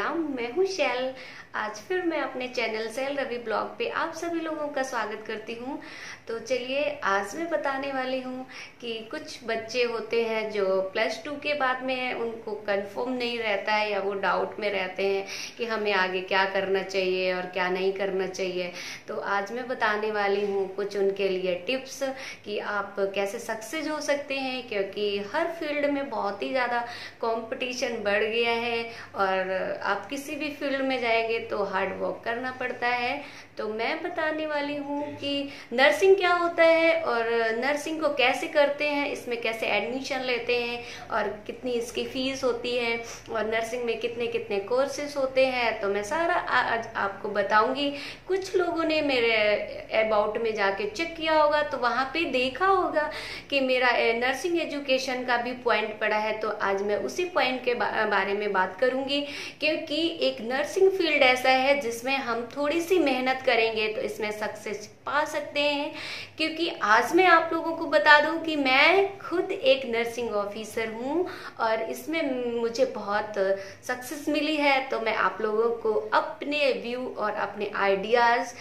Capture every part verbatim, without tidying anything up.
नाम मैं हूँ शैल। आज फिर मैं अपने चैनल शैल रवि ब्लॉग पे आप सभी लोगों का स्वागत करती हूँ। तो चलिए आज मैं बताने वाली हूँ कि कुछ बच्चे होते हैं जो प्लस टू के बाद में उनको कंफर्म नहीं रहता है या वो डाउट में रहते हैं कि हमें आगे क्या करना चाहिए और क्या नहीं करना चाहिए। तो आज मैं बताने वाली हूँ कुछ उनके लिए टिप्स कि आप कैसे सक्सेस हो सकते हैं, क्योंकि हर फील्ड में बहुत ही ज़्यादा कंपटीशन बढ़ गया है और आप किसी भी फील्ड में जाएंगे तो हार्ड वर्क करना पड़ता है। तो मैं बताने वाली हूँ कि नर्सिंग क्या होता है और नर्सिंग को कैसे करते हैं, इसमें कैसे एडमिशन लेते हैं और कितनी इसकी फीस होती है और नर्सिंग में कितने कितने कोर्सेस होते हैं। तो मैं सारा आज आपको बताऊंगी। कुछ लोगों ने मेरे अबाउट में जाके चेक किया होगा तो वहाँ पे देखा होगा कि मेरा नर्सिंग एजुकेशन का भी पॉइंट पड़ा है। तो आज मैं उसी पॉइंट के बारे में बात करूंगी, क्योंकि एक नर्सिंग फील्ड ऐसा है जिसमें हम थोड़ी सी मेहनत करेंगे तो इसमें सक्सेस पा सकते हैं। क्योंकि आज मैं आप लोगों को बता दूं कि मैं खुद एक नर्सिंग ऑफिसर हूं और इसमें मुझे बहुत सक्सेस मिली है। तो मैं आप लोगों को अपने व्यू और अपने आइडियाज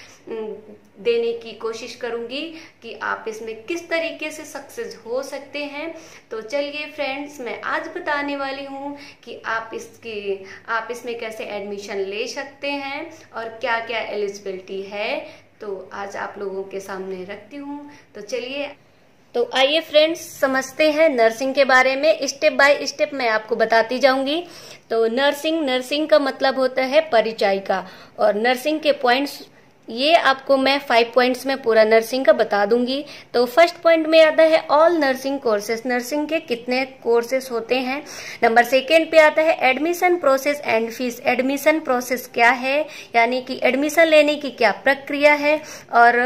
देने की कोशिश करूंगी कि आप इसमें किस तरीके से सक्सेस हो सकते हैं। तो चलिए फ्रेंड्स, मैं आज बताने वाली हूं कि आप इसकी आप इसमें कैसे एडमिशन ले सकते हैं और क्या क्या एलिजिबिलिटी है। तो आज आप लोगों के सामने रखती हूँ। तो चलिए, तो आइए फ्रेंड्स समझते हैं नर्सिंग के बारे में। स्टेप बाय स्टेप मैं आपको बताती जाऊंगी। तो नर्सिंग नर्सिंग का मतलब होता है परिचायिका, और नर्सिंग के पॉइंट्स ये आपको मैं फाइव पॉइंट्स में पूरा नर्सिंग का बता दूंगी। तो फर्स्ट पॉइंट में आता है ऑल नर्सिंग कोर्सेज, नर्सिंग के कितने कोर्सेज होते हैं। नंबर सेकेंड पे आता है admission process and fees, admission process क्या है, यानी कि एडमिशन लेने की क्या प्रक्रिया है और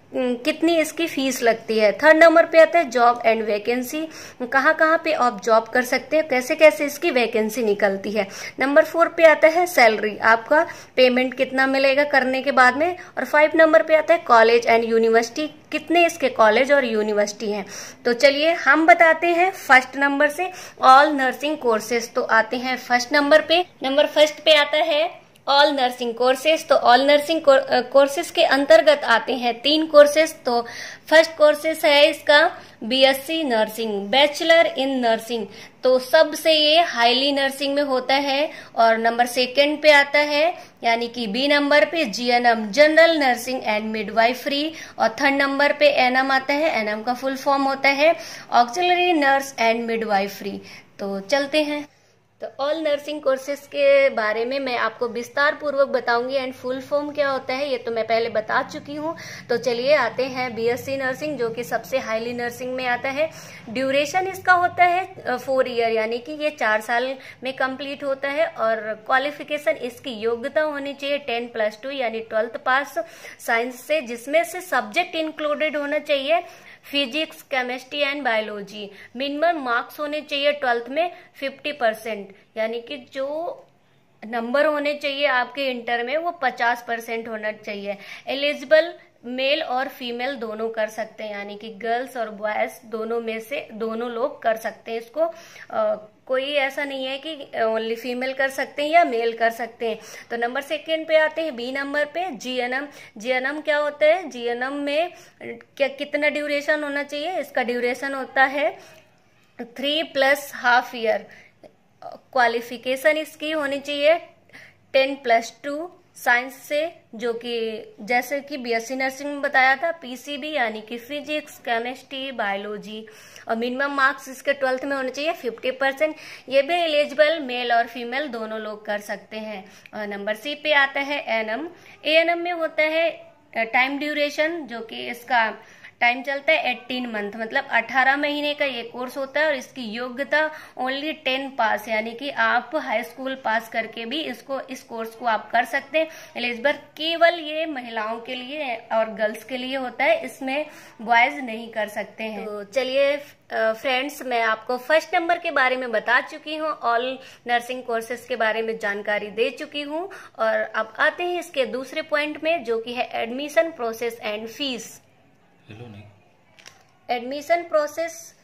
कितनी इसकी फीस लगती है। थर्ड नंबर पे आता है जॉब एंड वैकेंसी, कहाँ कहाँ पे आप जॉब कर सकते हैं, कैसे कैसे इसकी वैकेंसी निकलती है। नंबर फोर पे आता है सैलरी, आपका पेमेंट कितना मिलेगा करने के बाद में। और फाइव नंबर पे आता है कॉलेज एंड यूनिवर्सिटी, कितने इसके कॉलेज और यूनिवर्सिटी हैं। तो चलिए हम बताते हैं फर्स्ट नंबर से ऑल नर्सिंग कोर्सेज। तो आते हैं फर्स्ट नंबर पे। नंबर फर्स्ट पे आता है ऑल नर्सिंग कोर्सेज। तो ऑल नर्सिंग कोर्सेज के अंतर्गत आते हैं तीन कोर्सेज। तो फर्स्ट कोर्सेज है इसका BSc nursing, bachelor in nursing. तो सबसे ये हाईली नर्सिंग में होता है। और नंबर सेकंड पे आता है, यानी कि बी नंबर पे GNM, general nursing and midwifery. और थर्ड नंबर पे एनएम आता है, एनएम का फुल फॉर्म होता है ऑक्सिलरी नर्स एंड मिडवाइफरी। तो चलते हैं। तो ऑल नर्सिंग कोर्सेज के बारे में मैं आपको विस्तार पूर्वक बताऊंगी एंड फुल फॉर्म क्या होता है ये तो मैं पहले बता चुकी हूँ। तो चलिए आते हैं बीएससी नर्सिंग, जो कि सबसे हाईली नर्सिंग में आता है। ड्यूरेशन इसका होता है फोर ईयर, यानी कि ये चार साल में कंप्लीट होता है। और क्वालिफिकेशन इसकी योग्यता होनी चाहिए टेन प्लस टू यानी ट्वेल्थ पास साइंस से, जिसमें से सब्जेक्ट इंक्लूडेड होना चाहिए physics, chemistry and biology. Minimum marks होने चाहिए ट्वेल्थ में फिफ्टी परसेंट, यानी कि जो नंबर होने चाहिए आपके इंटर में वो पचास परसेंट होना चाहिए। एलिजिबल मेल और फीमेल दोनों कर सकते हैं, यानी कि गर्ल्स और बॉयज दोनों में से दोनों लोग कर सकते हैं इसको। आ, कोई ऐसा नहीं है कि ओनली फीमेल कर सकते हैं या मेल कर सकते हैं। तो नंबर सेकेंड पे आते हैं बी नंबर पे जीएनएम। जीएनएम क्या होता है, जीएनएम में क्या कितना ड्यूरेशन होना चाहिए, इसका ड्यूरेशन होता है three plus half year. Qualification इसकी होनी चाहिए टेन प्लस टू साइंस से, जो कि जैसे कि बीएससी नर्सिंग में बताया था पीसीबी, यानी कि फिजिक्स, केमिस्ट्री, बायोलॉजी। और मिनिमम मार्क्स इसके ट्वेल्थ में होने चाहिए फिफ्टी परसेंट। ये भी एलिजिबल मेल और फीमेल दोनों लोग कर सकते हैं। और नंबर सी पे आता है एएनएम। एएनएम में होता है टाइम ड्यूरेशन, जो कि इसका टाइम चलता है एटीन मंथ, मतलब अठारह महीने का ये कोर्स होता है। और इसकी योग्यता ओनली टेन पास, यानी कि आप हाई स्कूल पास करके भी इसको इस कोर्स को आप कर सकते हैं। एलिजिबल केवल ये महिलाओं के लिए और गर्ल्स के लिए होता है, इसमें बॉयज नहीं कर सकते हैं। तो चलिए फ्रेंड्स, मैं आपको फर्स्ट नंबर के बारे में बता चुकी हूँ, ऑल नर्सिंग कोर्सेज के बारे में जानकारी दे चुकी हूँ। और अब आते हैं इसके दूसरे पॉइंट में, जो कि है admission process and fees. Admission process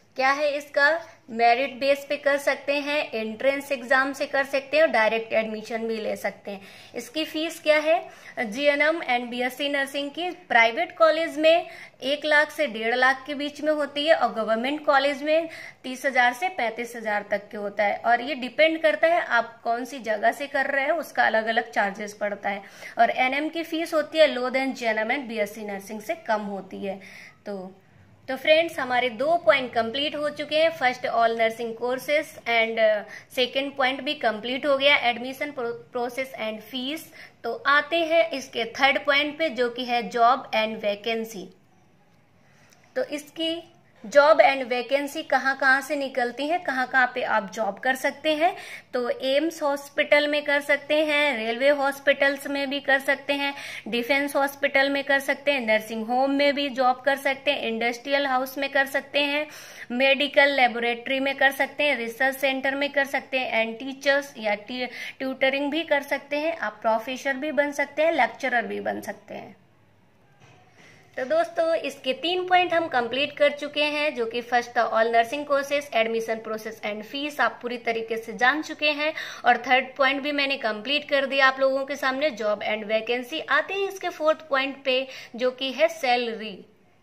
क्या है इसका, मेरिट बेस पे कर सकते हैं, एंट्रेंस एग्जाम से कर सकते हैं और डायरेक्ट एडमिशन भी ले सकते हैं। इसकी फीस क्या है, जीएनएम एंड बीएससी नर्सिंग की प्राइवेट कॉलेज में एक लाख से डेढ़ लाख के बीच में होती है और गवर्नमेंट कॉलेज में तीस हजार से पैंतीस हजार तक के होता है। और ये डिपेंड करता है आप कौन सी जगह से कर रहे हैं, उसका अलग अलग चार्जेस पड़ता है। और एनएम की फीस होती है low than GNM and BSc nursing से कम होती है। तो तो फ्रेंड्स, हमारे दो पॉइंट कंप्लीट हो चुके हैं, first all nursing courses and second point भी कंप्लीट हो गया, एडमिशन प्रोसेस एंड फीस। तो आते हैं इसके थर्ड पॉइंट पे, जो कि है जॉब एंड वैकेंसी। तो इसकी जॉब एंड वैकेंसी कहाँ कहाँ से निकलती है, कहाँ कहाँ पे आप जॉब कर सकते हैं। तो एम्स हॉस्पिटल में कर सकते हैं, रेलवे हॉस्पिटल्स में भी कर सकते हैं, डिफेंस हॉस्पिटल में कर सकते हैं, नर्सिंग होम में भी जॉब कर सकते हैं, इंडस्ट्रियल हाउस में कर सकते हैं, मेडिकल लेबोरेटरी में कर सकते हैं, रिसर्च सेंटर में कर सकते हैं, एंड टीचर्स या ट्यूटरिंग भी कर सकते हैं। आप प्रोफेसर भी बन सकते हैं, लेक्चरर भी बन सकते हैं। तो दोस्तों, इसके तीन पॉइंट हम कंप्लीट कर चुके हैं, जो कि फर्स्ट था all nursing courses, admission process and fees आप पूरी तरीके से जान चुके हैं। और थर्ड पॉइंट भी मैंने कंप्लीट कर दिया आप लोगों के सामने, जॉब एंड वैकेंसी। आते हैं इसके फोर्थ पॉइंट पे, जो कि है सैलरी।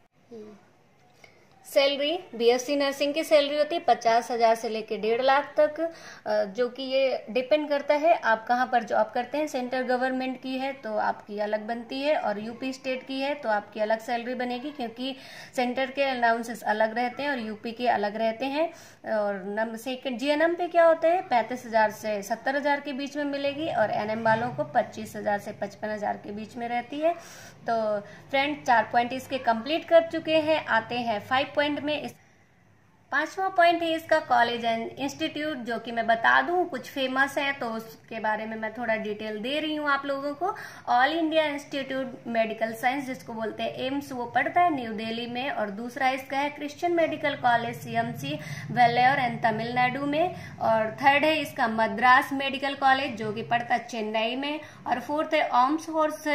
सैलरी बीएससी नर्सिंग की सैलरी होती है पचास हजार से लेके डेढ़ लाख तक, जो कि ये डिपेंड करता है आप कहाँ पर जॉब करते हैं। सेंट्रल गवर्नमेंट की है तो आपकी अलग बनती है, और यूपी स्टेट की है तो आपकी अलग सैलरी बनेगी, क्योंकि सेंटर के अलाउंसेस अलग रहते हैं और यूपी के अलग रहते हैं। और नम सेकेंड जीएनएम पे क्या होता है, पैंतीस हजार से सत्तर हजार के बीच में मिलेगी, और एनएम वालों को पच्चीस हजार से पचपन हजार के बीच में रहती है। तो फ्रेंड, चार पॉइंट इसके कंप्लीट कर चुके हैं। आते हैं फाइव पॉइंट में। इस पांचवा पॉइंट है इसका कॉलेज एंड इंस्टीट्यूट, जो कि मैं बता दूं कुछ फेमस है तो उसके बारे में मैं थोड़ा डिटेल दे रही हूं आप लोगों को। All India Institute Medical Science, जिसको बोलते हैं एम्स, वो पड़ता है न्यू दिल्ली में। और दूसरा इसका है Christian Medical College CMC Vellore and Tamil Nadu में। और थर्ड है इसका मद्रास मेडिकल कॉलेज, जो कि पड़ता है चेन्नई में। और फोर्थ है arms force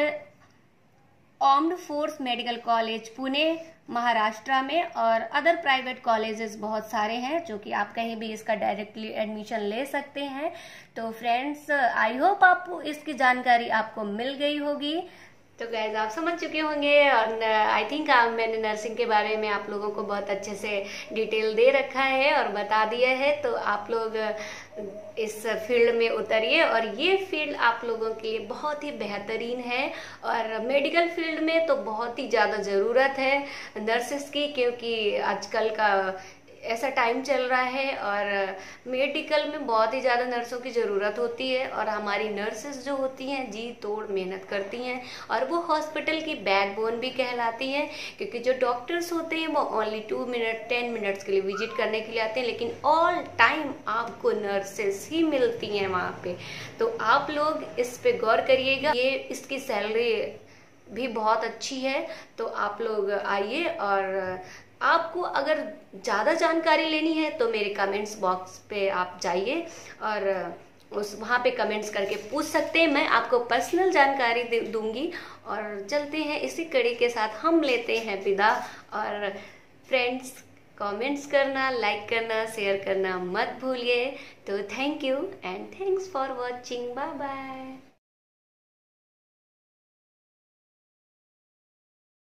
armed force medical college Pune Maharashtra में। और अदर प्राइवेट कॉलेजेस बहुत सारे हैं, जो कि आप कहीं भी इसका डायरेक्टली एडमिशन ले सकते हैं। तो फ्रेंड्स, आई होप आपको इसकी जानकारी आपको मिल गई होगी। तो गाइज, आप समझ चुके होंगे, और आई थिंक मैंने नर्सिंग के बारे में आप लोगों को बहुत अच्छे से डिटेल दे रखा है और बता दिया है। तो आप लोग इस फील्ड में उतरिए, और ये फील्ड आप लोगों के लिए बहुत ही बेहतरीन है। और मेडिकल फील्ड में तो बहुत ही ज़्यादा ज़रूरत है नर्सेस की, क्योंकि आजकल का ऐसा टाइम चल रहा है और मेडिकल में बहुत ही ज़्यादा नर्सों की ज़रूरत होती है। और हमारी नर्सेस जो होती हैं जी तोड़ मेहनत करती हैं, और वो हॉस्पिटल की बैकबोन भी कहलाती हैं, क्योंकि जो डॉक्टर्स होते हैं वो only two minute ten minutes के लिए विजिट करने के लिए आते हैं, लेकिन ऑल टाइम आपको नर्सेस ही मिलती हैं वहाँ पे। तो आप लोग इस पे गौर करिएगा। ये इसकी सैलरी भी बहुत अच्छी है। तो आप लोग आइए, और आपको अगर ज़्यादा जानकारी लेनी है तो मेरे कमेंट्स बॉक्स पे आप जाइए और उस वहाँ पे कमेंट्स करके पूछ सकते हैं, मैं आपको पर्सनल जानकारी दूंगी। और चलते हैं इसी कड़ी के साथ, हम लेते हैं विदा। और फ्रेंड्स, कमेंट्स करना, लाइक करना, शेयर करना मत भूलिए। तो thank you and thanks for watching, bye bye.